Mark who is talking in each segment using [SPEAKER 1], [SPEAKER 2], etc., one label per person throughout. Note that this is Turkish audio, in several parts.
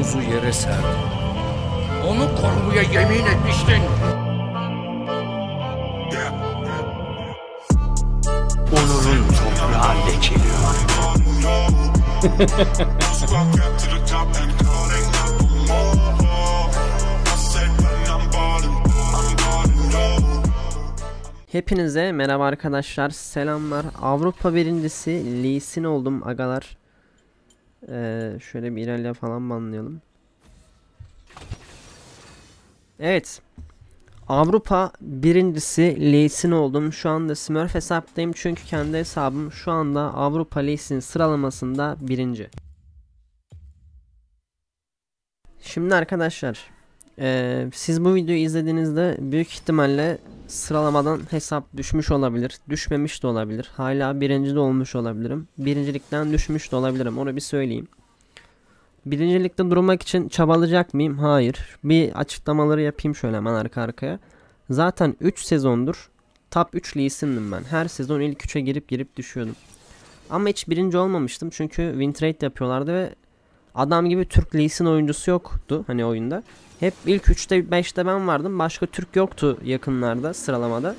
[SPEAKER 1] omuzu yere serdi. Onu korumaya yemin etmiştin. Onur'un toprağı lekeliyor.
[SPEAKER 2] Hepinize merhaba arkadaşlar, selamlar. Avrupa birincisi Lee Sin oldum agalar. Şöyle bir ilerle falan banlayalım. Evet, Avrupa birincisi Lee Sin oldum. Şu anda Smurf hesaptayım çünkü kendi hesabım şu anda Avrupa Lee Sin sıralamasında birinci. Şimdi arkadaşlar, siz bu videoyu izlediğinizde büyük ihtimalle sıralamadan hesap düşmüş olabilir, düşmemiş de olabilir, hala birinci de olmuş olabilirim, birincilikten düşmüş de olabilirim, onu bir söyleyeyim. Birincilikte durmak için çabalayacak mıyım? Hayır. Bir açıklamaları yapayım şöyle hemen arka arkaya. Zaten 3 sezondur top 3 Lee Sin'dim ben. Her sezon ilk 3'e girip düşüyordum. Ama hiç birinci olmamıştım çünkü win trade yapıyorlardı ve adam gibi Türk Lee Sin oyuncusu yoktu hani oyunda. Hep ilk 3'te 5'te ben vardım. Başka Türk yoktu yakınlarda sıralamada.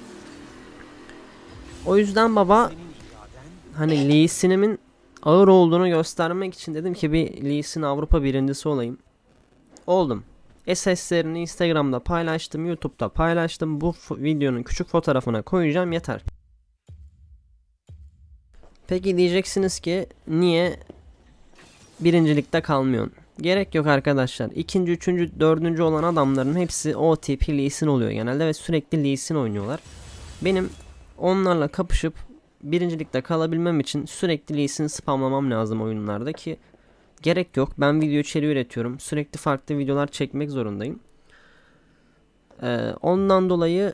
[SPEAKER 2] O yüzden baba hani Lee Sin'imin ağır olduğunu göstermek için dedim ki bir Lee Sin Avrupa birincisi olayım. Oldum. SS'lerini Instagram'da paylaştım, YouTube'da paylaştım. Bu videonun küçük fotoğrafına koyacağım, yeter. Peki diyeceksiniz ki niye birincilikte kalmıyorsun? Gerek yok arkadaşlar. İkinci, üçüncü, dördüncü olan adamların hepsi OTP Lee Sin oluyor genelde ve sürekli Lee Sin oynuyorlar. Benim onlarla kapışıp birincilikte kalabilmem için sürekli Lee Sin spamlamam lazım oyunlarda ki gerek yok. Ben video içeriği üretiyorum. Sürekli farklı videolar çekmek zorundayım. Ondan dolayı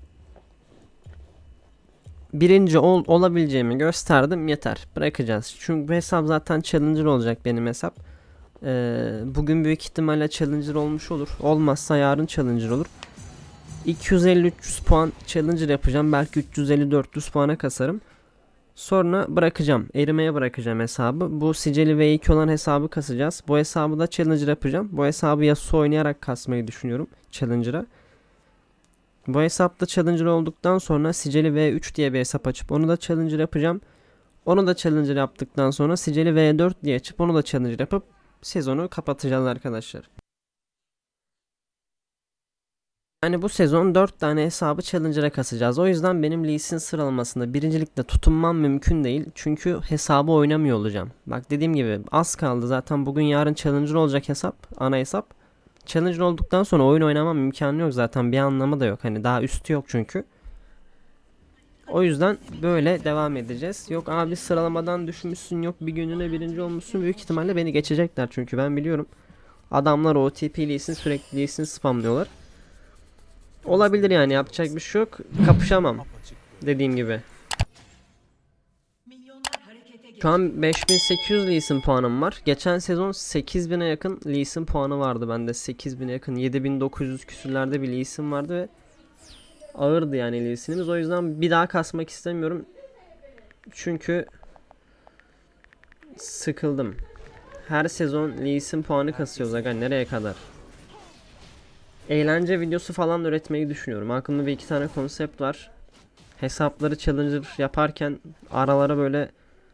[SPEAKER 2] birinci olabileceğimi gösterdim, yeter. Bırakacağız. Çünkü bu hesap zaten challenger olacak benim hesap. Bugün büyük ihtimalle challenger olmuş olur. Olmazsa yarın challenger olur. 250-300 puan challenger yapacağım. Belki 350-400 puana kasarım. Sonra bırakacağım. Erimeye bırakacağım hesabı. Bu sicili V2 olan hesabı kasacağız. Bu hesabı da challenger yapacağım. Bu hesabı Yasuo oynayarak kasmayı düşünüyorum challenger'a. Bu hesapta challenger olduktan sonra sicili V3 diye bir hesap açıp onu da challenger yapacağım. Onu da challenger yaptıktan sonra sicili V4 diye açıp onu da challenger yapıp sezonu kapatacağız arkadaşlar. Yani bu sezon 4 tane hesabı challenger'a kasacağız. O yüzden benim Lee Sin sıralamasında birincilikte tutunmam mümkün değil. Çünkü hesabı oynamıyor olacağım. Bak dediğim gibi az kaldı. Zaten bugün yarın challenger olacak hesap. Ana hesap. Challenger olduktan sonra oyun oynamam imkanı yok zaten. Bir anlamı da yok. Hani daha üstü yok çünkü. O yüzden böyle devam edeceğiz. Yok abi sıralamadan düşmüşsün, yok bir gününe birinci olmuşsun. Büyük ihtimalle beni geçecekler çünkü ben biliyorum. Adamlar OTP Lee Sin sürekli Lee Sin spamlıyorlar. Olabilir yani, yapacak bir şey yok. Kapışamam dediğim gibi. Şu an 5800 Lee Sin puanım var. Geçen sezon 8000'e yakın Lee Sin puanı vardı bende. 8000'e yakın, 7900 küsürlerde bir Lee Sin vardı ve ağırdı yani Lee Sin'imiz. O yüzden bir daha kasmak istemiyorum. Çünkü sıkıldım. Her sezon Lee Sin puanı kasıyoruz aga, nereye kadar? Eğlence videosu falan üretmeyi düşünüyorum. Aklımda bir iki tane konsept var. Hesapları challenger yaparken aralara böyle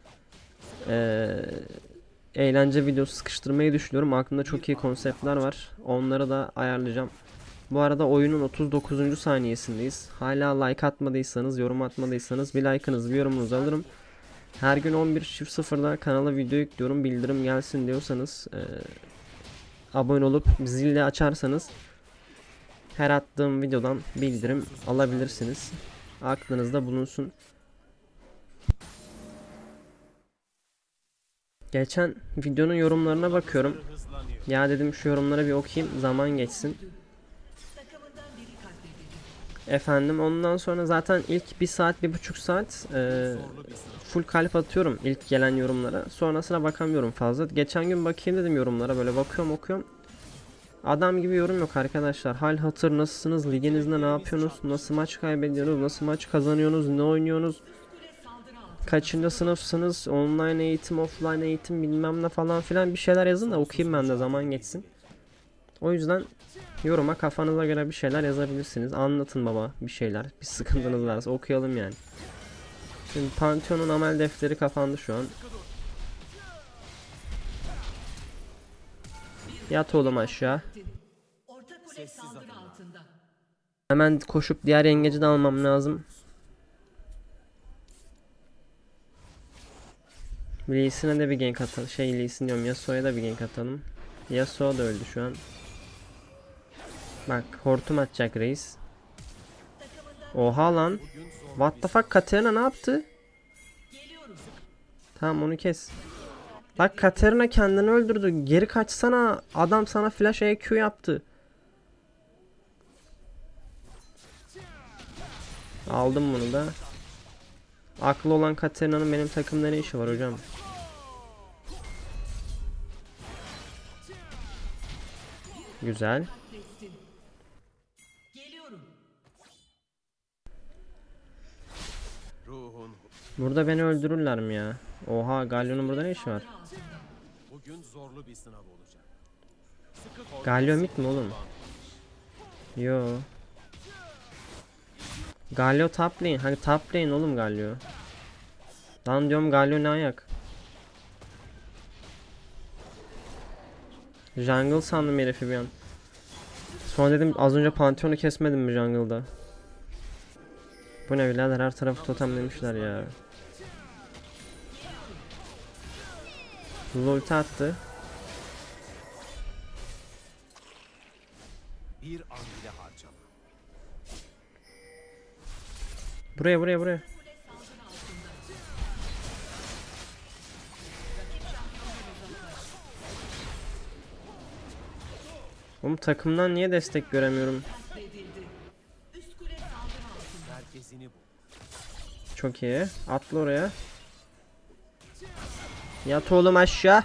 [SPEAKER 2] eğlence videosu sıkıştırmayı düşünüyorum. Aklımda çok iyi konseptler var. Onları da ayarlayacağım. Bu arada oyunun 39. saniyesindeyiz. Hala like atmadıysanız, yorum atmadıysanız bir like'ınızı, bir yorumunuzu alırım. Her gün 11.00'da kanala video yüklüyorum. Bildirim gelsin diyorsanız abone olup zili açarsanız her attığım videodan bildirim alabilirsiniz. Aklınızda bulunsun. Geçen videonun yorumlarına bakıyorum. Ya dedim şu yorumlara bir okuyayım, zaman geçsin. Efendim ondan sonra zaten ilk 1 saat 1,5 saat full kalp atıyorum ilk gelen yorumlara. Sonrasına bakamıyorum fazla. Geçen gün bakayım dedim yorumlara, böyle bakıyorum okuyorum. Adam gibi yorum yok arkadaşlar. Hal hatır, nasılsınız, liginizde ne yapıyorsunuz, nasıl maç kaybediyorsunuz, nasıl maç kazanıyorsunuz, ne oynuyorsunuz. kaçıncı sınıfsınız, online eğitim, offline eğitim bilmem ne falan filan bir şeyler yazın da okuyayım ben de zaman geçsin. O yüzden yoruma kafanıza göre bir şeyler yazabilirsiniz. Anlatın baba bir şeyler. Bir sıkıntınız varsa okuyalım yani. Şimdi Pantheon'un amel defteri kapandı şu an. Yat oğlum aşağı. Hemen koşup diğer yengeci de almam lazım. Lee Sin'e de bir gank atalım. Lee Sin diyorum, Yasuo'ya da bir gank atalım. Yasuo da öldü şu an. Bak hortum atacak reis. Oha lan. What the fuck, Katarina ne yaptı? Tamam onu kes. Bak Katarina kendini öldürdü. Geri kaçsana. Adam sana flash EQ yaptı. Aldım bunu da. Aklı olan Katarina'nın benim takımda ne işi var hocam? Güzel. Burada beni öldürürler mi ya? Oha, Galio'nun burada ne işi var? Galio mid mi oğlum? Yo. Galio top lane. Hani top lane oğlum Galio. Lan diyorum Galio ne ayak? Jungle sandım herifi bir an. Sonra dedim az önce Pantheon'u kesmedim mi jungle'da? Bu ne birader, her tarafı totemlemişler ya. Ulti attı. Buraya. Oğlum takımdan niye destek göremiyorum? Çok iyi. Atla oraya. Yat oğlum aşağı.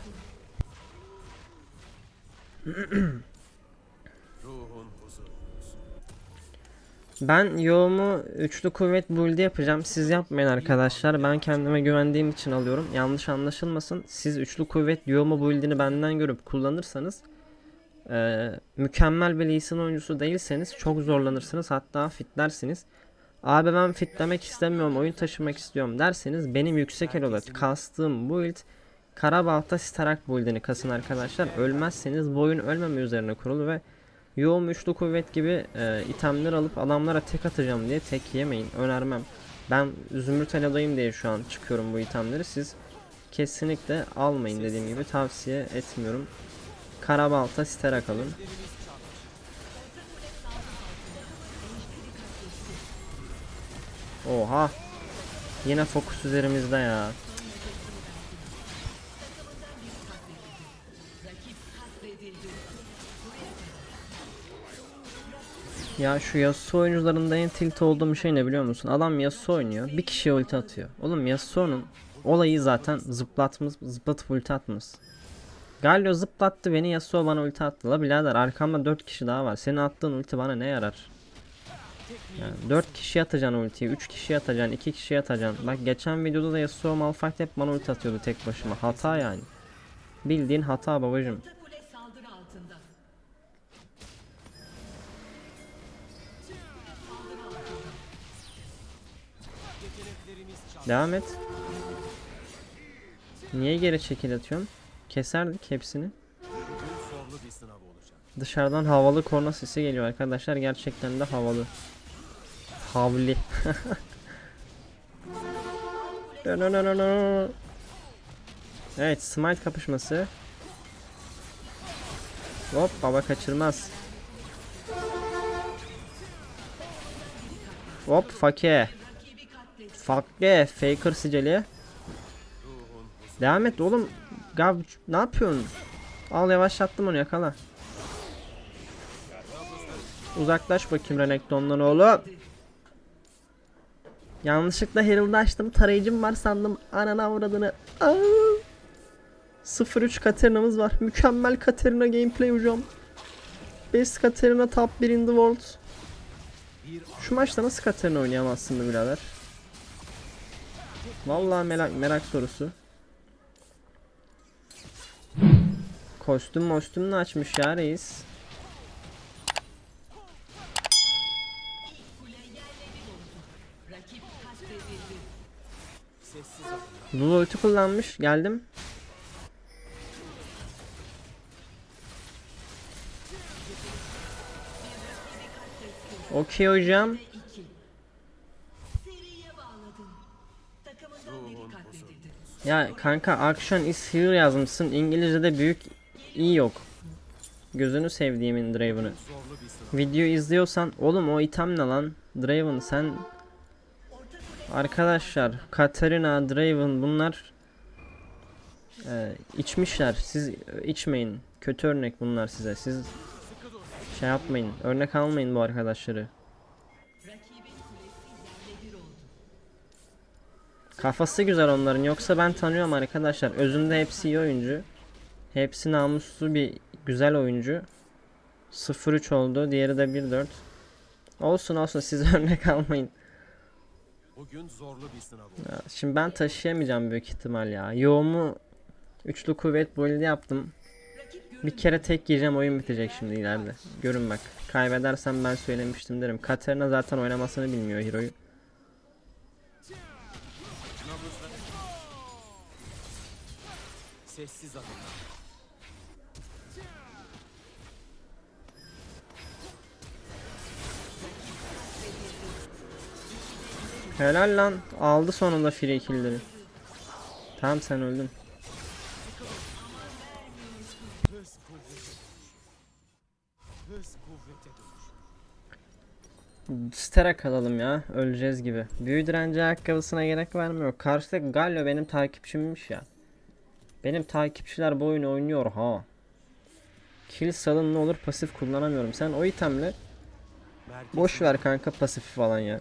[SPEAKER 2] Ben yoğumu üçlü kuvvet build'i yapacağım. Siz yapmayın arkadaşlar. Ben kendime güvendiğim için alıyorum. Yanlış anlaşılmasın. Siz üçlü kuvvet yoğumu build'ini benden görüp kullanırsanız mükemmel bir Lee Sin oyuncusu değilseniz çok zorlanırsınız. Hatta fitlersiniz. Abi ben fitlemek istemiyorum, oyun taşımak istiyorum derseniz benim yüksek elo'da kastığım build Karabalta Starak build'ini kasın arkadaşlar. Ölmezseniz bu oyun ölmeme üzerine kurulu ve yoğun üçlü kuvvet gibi itemler alıp adamlara tek atacağım diye tek yemeyin. Önermem. Ben Zümrüt elo'dayım diye şu an çıkıyorum bu itemleri. Siz kesinlikle almayın, dediğim gibi tavsiye etmiyorum. Karabalta Starak alın. Oha. Yine fokus üzerimizde ya. Ya şu Yasuo oyuncularında en tilt olduğum şey ne biliyor musun? Adam Yasuo oynuyor, bir kişiye ulti atıyor. Oğlum Yasuo'nun olayı zaten zıplatıp ulti atması. Galio zıplattı beni, Yasuo bana ulti attı. La birader, arkamda 4 kişi daha var. Senin attığın ulti bana ne yarar? Yani 4 kişi atacaksın ultiyi, 3 kişi atacaksın, 2 kişi atacaksın. Bak geçen videoda da Yasuo Malphite hep bana ulti atıyordu tek başıma. Hata yani. Bildiğin hata babacım. Devam et. Niye geri çekil atıyorsun? Keserdik hepsini. Dışarıdan havalı korna sesi geliyor arkadaşlar. Gerçekten de havalı. Havli. Evet, smite kapışması. Hop, baba kaçırmaz. Hop, fake. Fake, faker sicili. Devam et oğlum. Gav, ne yapıyorsun? Al, yavaşlattım onu, yakala. Uzaklaş bakayım Renekton'dan oğlum. Yanlışlıkla Herald'ı açtım. Tarayıcım var sandım. Anana avradını. 0-3 Katarina'mız var. Mükemmel Katarina gameplay hocam. Best Katarina top 1 in the world. Şu maçta nasıl Katarina oynayamazsın be birader? Vallahi merak sorusu. Kostüm de açmış ya reis. Lulu ulti kullanmış. Geldim. Okey hocam. Ya kanka action is here yazmışsın. İngilizce'de büyük i yok. Gözünü sevdiğimin Draven'ı. Video izliyorsan oğlum o item ne lan? Draven sen. Arkadaşlar Katarina, Draven bunlar içmişler. Siz içmeyin. Kötü örnek bunlar size. Siz şey yapmayın. Örnek almayın bu arkadaşları. Kafası güzel onların. Yoksa ben tanıyorum arkadaşlar. Özünde hepsi iyi oyuncu. Hepsi namuslu bir güzel oyuncu. 0-3 oldu. Diğeri de 1-4. Olsun siz örnek almayın.
[SPEAKER 3] Bugün zorlu bir sınav oldu.
[SPEAKER 2] Ya, şimdi ben taşıyamayacağım büyük ihtimal ya. Yoğumu üçlü kuvvet build'i yaptım. Bir kere tek gireceğim, oyun bitecek şimdi ileride. Görün bak. Kaybedersem ben söylemiştim derim. Katarina zaten oynamasını bilmiyor Hero'yu.
[SPEAKER 3] Sessiz adımlar.
[SPEAKER 2] Helal lan. Aldı sonunda free kill'leri. Tamam sen öldün.
[SPEAKER 3] Hız kuvvete dönüş. Hız kuvvete dönüş.
[SPEAKER 2] Stera kalalım ya. Öleceğiz gibi. Büyü direnci ayakkabısına gerek vermiyor. Karşıdaki Galio benim takipçimmiş ya. Benim takipçiler bu oyunu oynuyor ha. Kill salın ne olur, pasif kullanamıyorum. Sen o itemle boş ver kanka pasifi falan ya.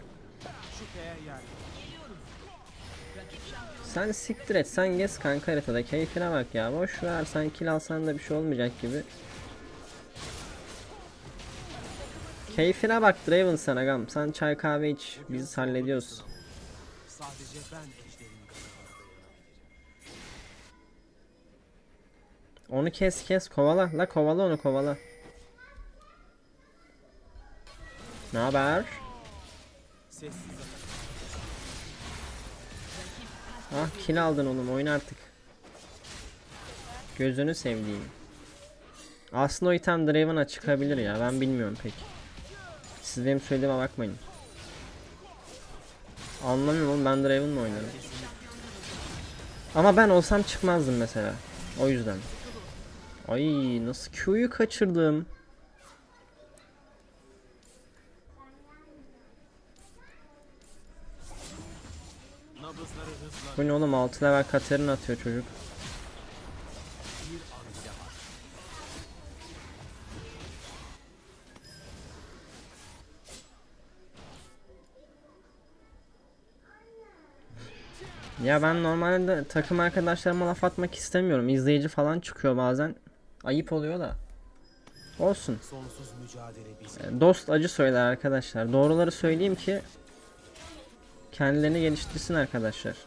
[SPEAKER 2] Sen siktir et, sen gez kanka haritada, keyfine bak ya. Boş ver, sen kill alsan da bir şey olmayacak gibi. Keyfine bak Draven sen agam. Sen çay kahve iç, biz hallediyoruz.
[SPEAKER 3] Sadece ben ejderin
[SPEAKER 2] Onu kes kovala la, kovala onu, kovala. Ne haber?
[SPEAKER 3] sessiz adımlar.
[SPEAKER 2] Ah kill aldın oğlum, oyna artık. Gözünü sevdiğim. Aslında o item Draven'a çıkabilir ya, ben bilmiyorum pek. Siz benim söylediğime bakmayın. Anlamıyorum oğlum, ben Draven'la oynarım. Ama ben olsam çıkmazdım mesela. O yüzden. Ay nasıl Q'yu kaçırdım.
[SPEAKER 3] Nabızları hızla.
[SPEAKER 2] Bu ne oğlum, 6 level Katarina atıyor çocuk.
[SPEAKER 3] Bir an bile var.
[SPEAKER 2] Ya ben normalde takım arkadaşlarıma laf atmak istemiyorum. İzleyici falan çıkıyor bazen. Ayıp oluyor da. Olsun.
[SPEAKER 3] Sonsuz mücadele bizim.
[SPEAKER 2] Dost acı söyler arkadaşlar. Doğruları söyleyeyim ki kendilerini geliştirsin arkadaşlar.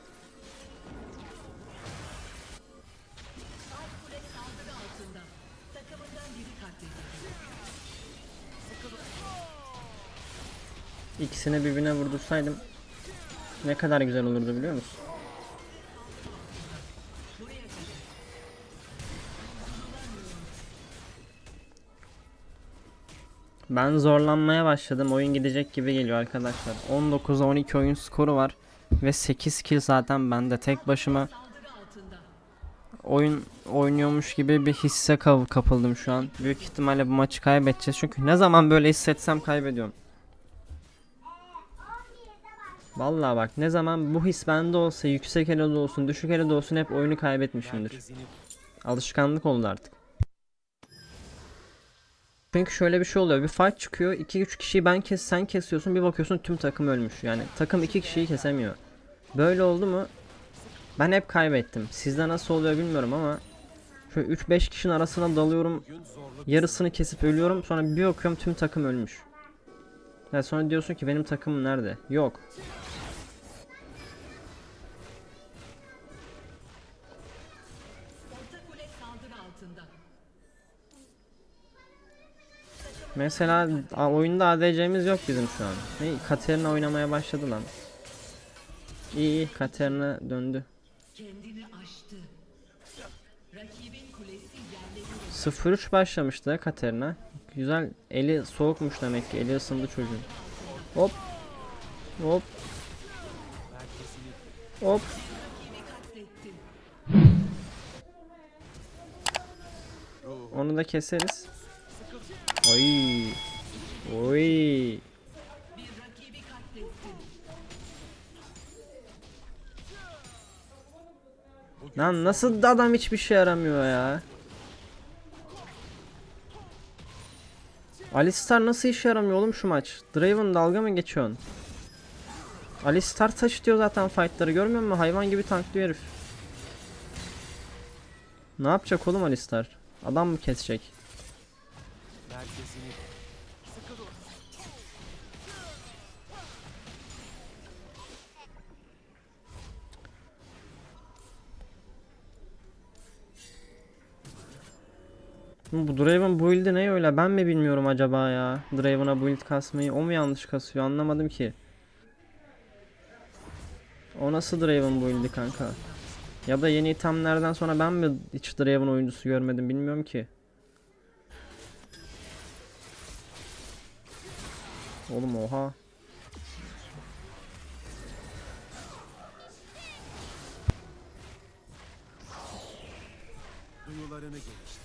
[SPEAKER 2] İkisini birbirine vurdursaydım ne kadar güzel olurdu biliyor musun? Ben zorlanmaya başladım. Oyun gidecek gibi geliyor arkadaşlar. 19'a 12 oyun skoru var. Ve 8 kill zaten bende. Tek başıma oyun oynuyormuş gibi bir hisse kapıldım şu an. Büyük ihtimalle bu maçı kaybedeceğiz. Çünkü ne zaman böyle hissetsem kaybediyorum. Vallahi bak, ne zaman bu his bende olsa, yüksek elo'da olsun, düşük elo'da olsun, hep oyunu kaybetmişimdir.
[SPEAKER 3] Merkezini
[SPEAKER 2] Alışkanlık oldu artık. Çünkü şöyle bir şey oluyor. Bir fight çıkıyor. 2-3 kişiyi sen kesiyorsun. Bir bakıyorsun tüm takım ölmüş. Yani takım 2 kişiyi kesemiyor. Böyle oldu mu ben hep kaybettim. Sizde nasıl oluyor bilmiyorum ama şöyle 3-5 kişinin arasına dalıyorum.
[SPEAKER 3] bugün zorlu
[SPEAKER 2] Yarısını kesip ölüyorum. Sonra bir bakıyorum tüm takım ölmüş. Yani sonra diyorsun ki benim takımım nerede? Yok. Mesela oyunda ADC'miz yok bizim şu an. Ne Katarina oynamaya başladı lan. İyi Katarina döndü.
[SPEAKER 4] Kendini aştı. Rakibin kulesi yerle bir
[SPEAKER 2] 0-3 başlamıştı Katarina. Güzel, eli soğukmuş demek ki, eli ısındı çocuğun. Hop. Hop.
[SPEAKER 3] Merkezini
[SPEAKER 2] Hop.
[SPEAKER 4] katletti.
[SPEAKER 2] Onu da keseriz. Oy. Oy.
[SPEAKER 4] Bir rakibi katletti.
[SPEAKER 2] Lan nasıl da adam hiçbir şey yaramıyor ya. Alistar nasıl işe yaramıyor oğlum şu maç? Draven dalga mı geçiyorsun? Alistar taşıtıyor zaten fightları, görmüyor musun? Hayvan gibi tanklıyor herif. Ne yapacak oğlum Alistar? Adam mı kesecek?
[SPEAKER 3] merkezini sıkı dur.
[SPEAKER 2] Bu Draven build'i ne öyle? Ben mi bilmiyorum acaba ya? Draven'a build kasmayı o mu yanlış kasıyor? Anlamadım ki. O nasıl Draven build'i kanka? Ya da yeni itemlerden sonra ben mi hiç Draven oyuncusu görmedim bilmiyorum ki. Oğlum oha.
[SPEAKER 3] Duyularını geliştir.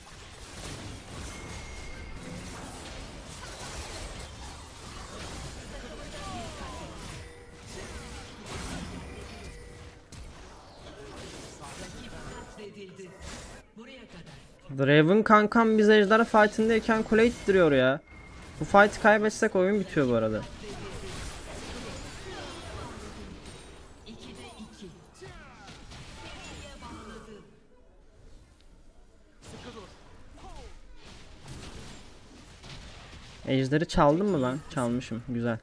[SPEAKER 4] Katledildi. Buraya kadar.
[SPEAKER 2] Draven kankam biz ejderha fight'indeyken kule ittiriyor ya. Bu fight'ı kaybetsek oyun bitiyor bu arada.
[SPEAKER 4] 2'de 2. Bağladı.
[SPEAKER 2] Ejderi çaldım mı lan? Çalmışım. Güzel.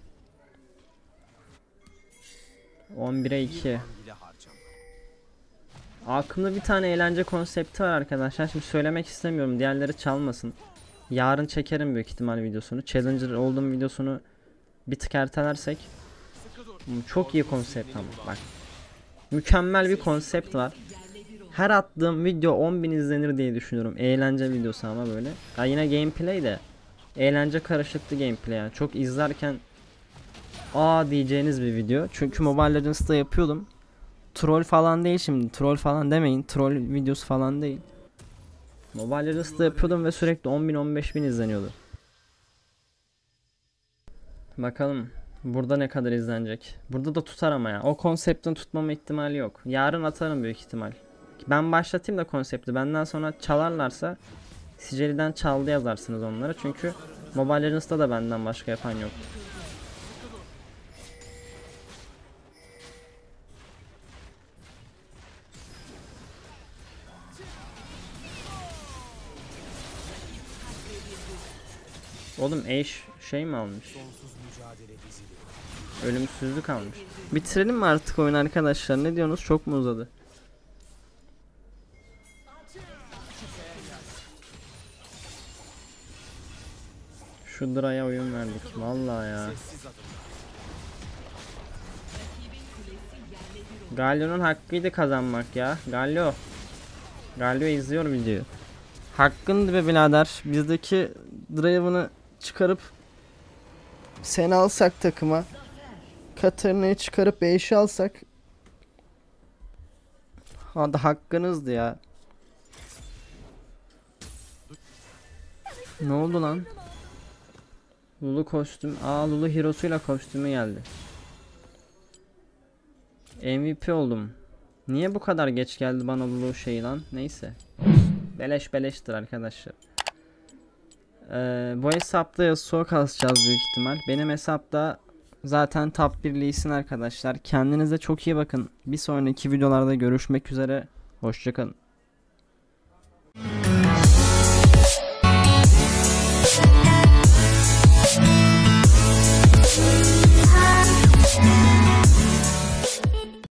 [SPEAKER 2] 11'e 2.
[SPEAKER 3] Bile harcama.
[SPEAKER 2] Aklımda bir tane eğlence konsepti var arkadaşlar. Şimdi söylemek istemiyorum. Diğerleri çalmasın. Yarın çekerim büyük ihtimal videosunu. Challenger olduğum videosunu bir tık ertelersek. Çok iyi konsept ama bak. Mükemmel bir konsept var. Her attığım video 10.000 izlenir diye düşünüyorum. Eğlence videosu ama böyle. Ya yine gameplay de. Eğlence karışıklı gameplay yani. Çok izlerken aa diyeceğiniz bir video. Çünkü Mobile Legends'ta yapıyordum. Troll falan değil şimdi. Troll falan demeyin. Troll videosu falan değil. Mobile Legends'ta yapıyordum ve sürekli 10.000 15.000 izleniyordu. Bakalım burada ne kadar izlenecek. Burada da tutar ama ya. O konseptin tutmama ihtimali yok. Yarın atarım büyük ihtimal. Ben başlatayım da konsepti. Benden sonra çalarlarsa Sicili'den çaldı yazarsınız onlara. Çünkü Mobile Legends'ta da benden başka yapan yok. Oğlum Ashe şey mi almış?
[SPEAKER 3] Sonsuz mücadele dizili.
[SPEAKER 2] Ölümsüzlük almış. Bitirelim mi artık oyun arkadaşlar? Ne diyorsunuz? Çok mu uzadı? Şu Dra'ya oyun verdik. Vallahi ya.
[SPEAKER 3] Sessiz adım.
[SPEAKER 2] Galio'nun hakkıydı kazanmak ya. Galio. Galio izliyor videoyu. Hakkındı be birader. Bizdeki Draven'ı çıkarıp seni alsak takıma. Katarina'yı çıkarıp Ashe'i alsak. Hadi hakkınızdı ya. Ne oldu lan? Lulu kostüm. Aa Lulu Hero'suyla kostümü geldi. MVP oldum. Niye bu kadar geç geldi bana Lulu şeyi lan? Neyse. Beleş beleştir arkadaşlar. Bu hesapta Yasuo kasacağız büyük ihtimal. Benim hesapta zaten top 1 Lee arkadaşlar. Kendinize çok iyi bakın. Bir sonraki videolarda görüşmek üzere. Hoşça kalın.